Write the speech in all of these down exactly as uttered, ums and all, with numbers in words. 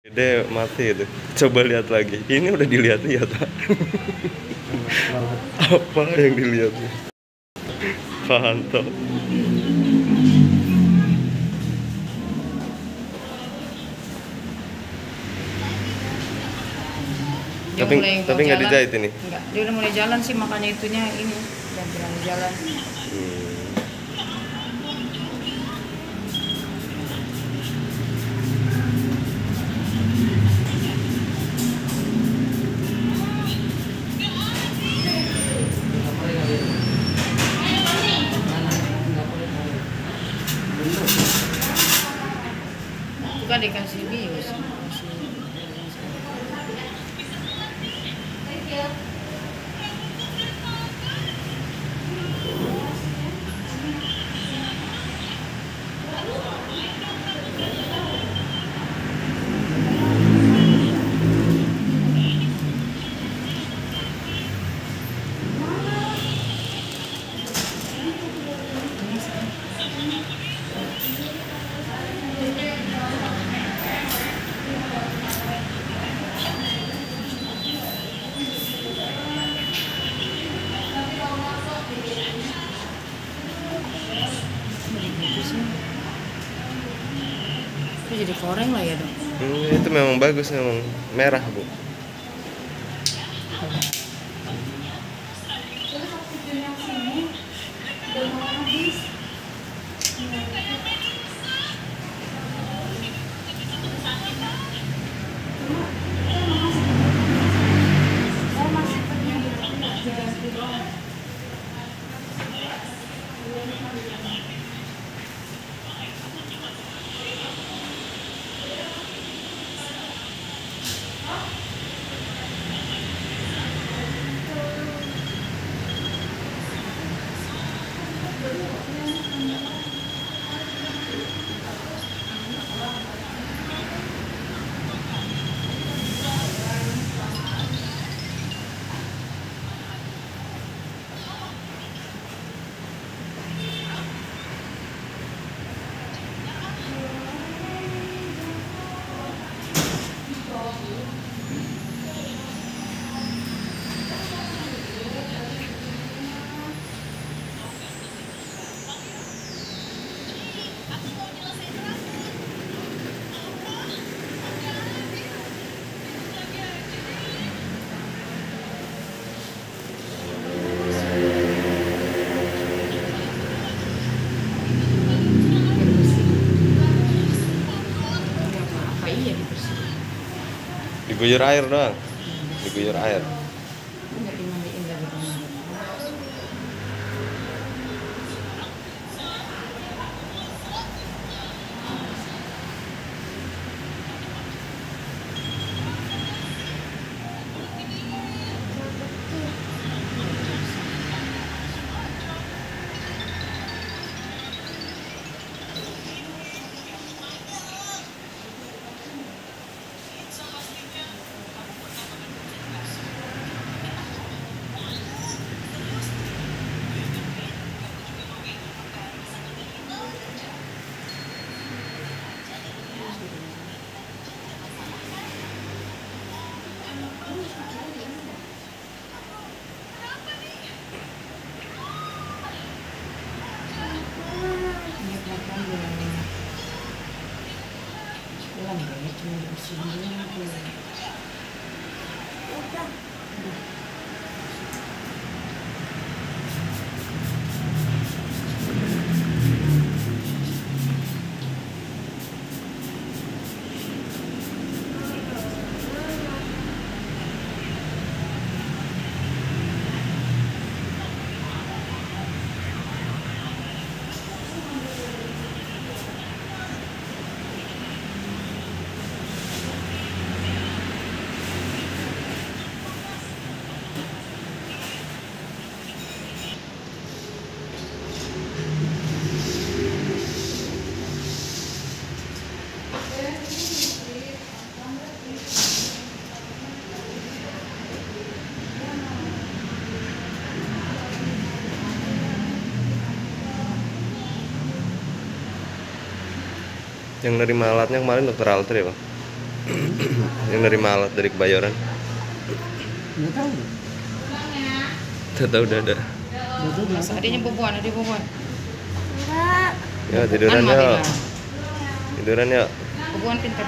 Deh mati itu. Coba lihat lagi. Ini udah dilihat-lihat. Apa yang dilihat? Pantau. Dia Tapi mulai tapi mau nggak jalan. dijahit ini. Enggak, dia udah mulai jalan sih, makanya itunya ini dan berani jalan. Hmm. Itu kan dikasih bius. Itu jadi koreng lah ya dong. Hmm, itu memang bagus, memang merah bu. Apa iya dibersihin? Diguyur air doang. Diguyur air. Enggak dimandiin dari rumah. Pulang ya, cuma bersihin dulu. Yang nerima alatnya kemarin dokter Alter ya bang? Yang dari Malat, dari Kebayoran. Nggak tahu. Tidak tahu udah ada. Nggak tahu berapa. Adiknya boboan, adik boboan. Ya tiduran Kan yuk. Marina. Tiduran yuk. Boboan pintar.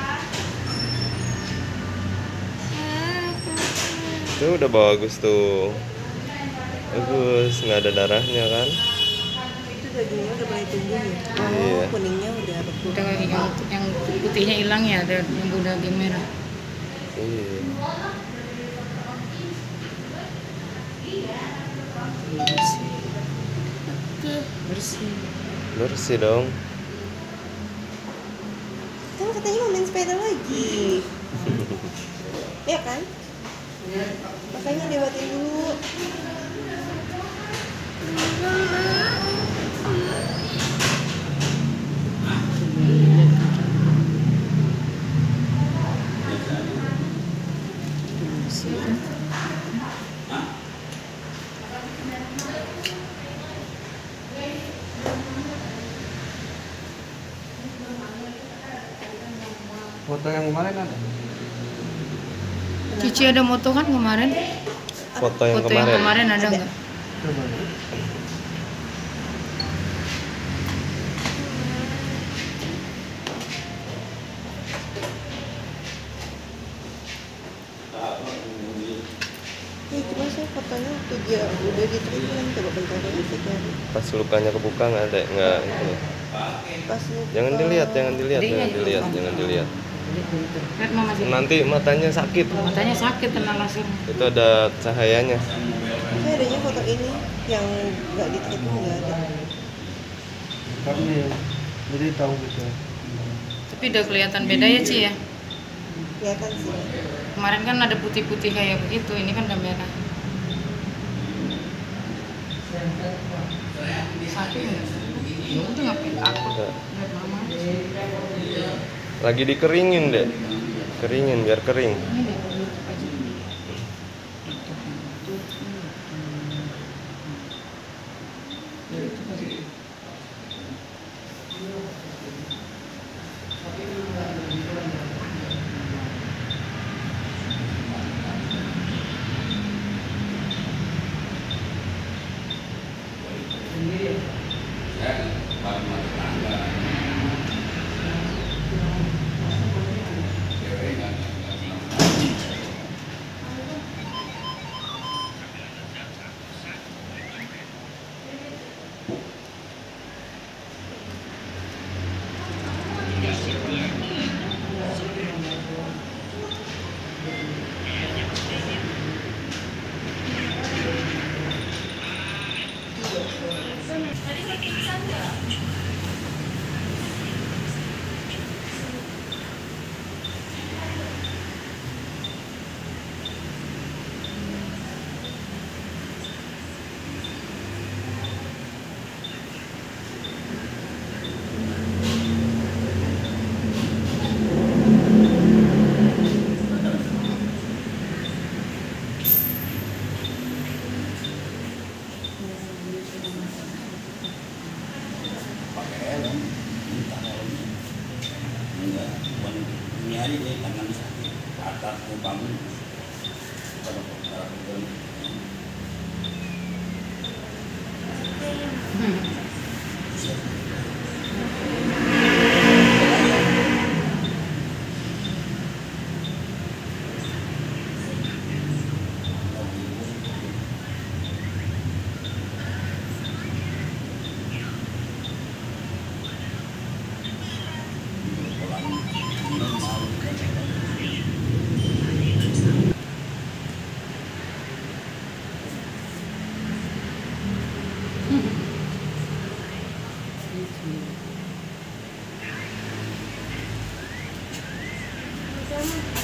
Tuh udah bagus tuh. Bagus, nggak ada darahnya kan? Itu dagingnya udah mulai tumbuh ya. Oh, Iya. kuningnya udah beku. Udah yang, yang putihnya hilang ya, ada yang udah daging merah. Iya. Bersih. Bersih. Bersih dong. Kan katanya mau main sepeda lagi. Iya kan? Makanya lewatin dulu. Bersih. Foto yang kemarin ada. Cici ada moto kan kemarin? Foto yang Foto yang kemarin. kemarin ada Ada. nggak? Coba. Nih, cuma saya fotonya waktu dia udah di treatment. Coba bentar ya, saya cari. Pas lukanya kebuka nggak ada, nggak itu. Pas lu Jangan dilihat, jangan dilihat, Adiknya jangan juga dilihat, kan? jangan dilihat. Lihat mama sini. Nanti matanya sakit. Matanya sakit kena laser. Itu ada cahayanya. saya adanya foto ini yang nggak di treatment nggak ada. Kami jadi tahu gitu. Tapi udah kelihatan beda ya Ci ya. Kelihatan sih. Kemarin kan ada putih-putih kayak begitu, ini kan udah merah. Sakit nggak? Ya udah ngapain takut. Nggak. Lihat mama. Lagi dikeringin deh. Keringin biar kering. Ini deh. aja. Ini hari dia tangan sakit atas mau bangun kalau kalau Sama.